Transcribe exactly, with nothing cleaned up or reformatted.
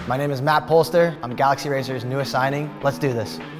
My name is Matt Polster. I'm Galaxy Racers' newest signing. Let's do this.